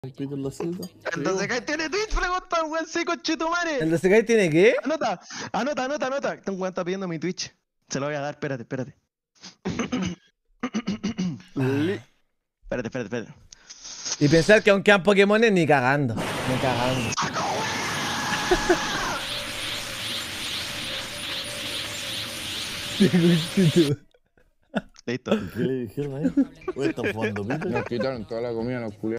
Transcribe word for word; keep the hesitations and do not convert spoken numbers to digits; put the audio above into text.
Pito en la celda. Entonces, ¿qué tiene Twitch? Pregunta un weón seco chetumare. ¿El de Sekai tiene qué? Anota, anota, anota, anota. Este weón está pidiendo mi Twitch. Se lo voy a dar, espérate, espérate. Espérate, espérate, espérate. Y pensar que aún quedan Pokémones ni cagando. Ni cagando. Listo. ¿Qué le dijeron a él? ¿O están jugando pito? Nos quitaron toda la comida, nos culiaron.